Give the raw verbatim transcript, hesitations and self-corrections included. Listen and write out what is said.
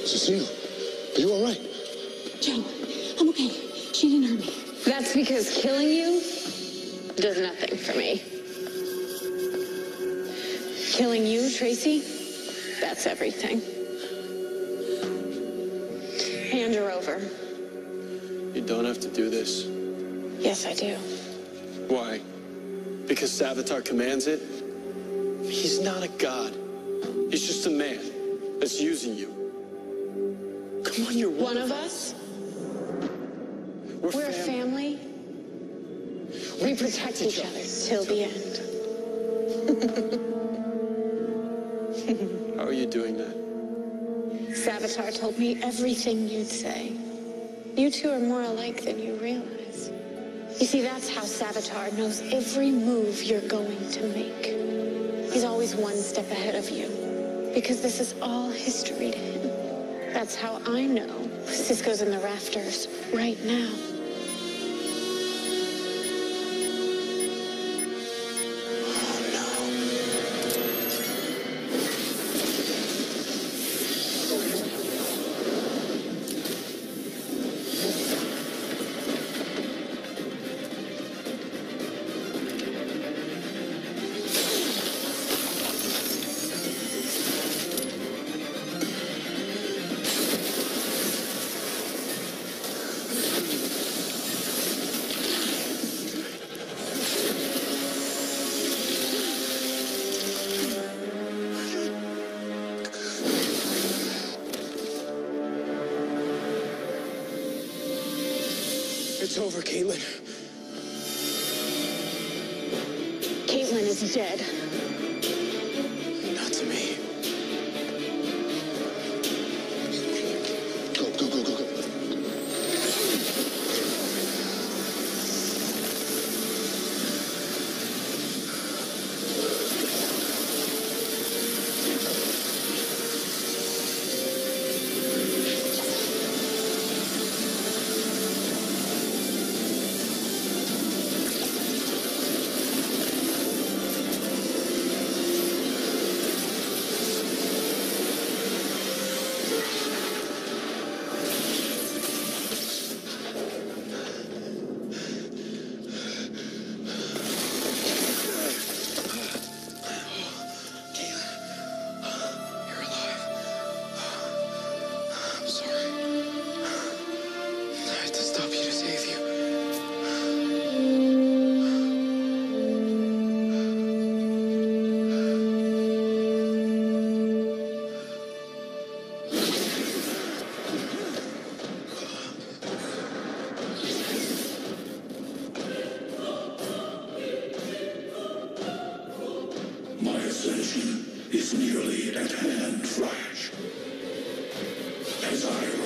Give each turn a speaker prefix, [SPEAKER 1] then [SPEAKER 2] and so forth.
[SPEAKER 1] Cecile, are you all right?
[SPEAKER 2] Joe, I'm okay. She didn't hurt me.
[SPEAKER 3] That's because killing you does nothing for me. Killing you, Tracy, that's everything. Hand her over.
[SPEAKER 4] You don't have to do this.
[SPEAKER 3] Yes, I do.
[SPEAKER 4] Why? Because Savitar commands it? He's not a god. He's just a man that's using you. Come on, you're
[SPEAKER 3] one of us.
[SPEAKER 4] We're,
[SPEAKER 3] We're a family. We protect each other till the end.
[SPEAKER 4] How are you doing that?
[SPEAKER 3] Savitar told me everything you'd say. You two are more alike than you realize. You see, that's how Savitar knows every move you're going to make. He's always one step ahead of you, because this is all history to him. That's how I know Cisco's in the rafters right now.
[SPEAKER 1] It's over, Caitlin.
[SPEAKER 3] Caitlin is dead.
[SPEAKER 1] Not to me. Go, go, go, go, go.
[SPEAKER 5] My ascension is nearly at hand, Flash. As I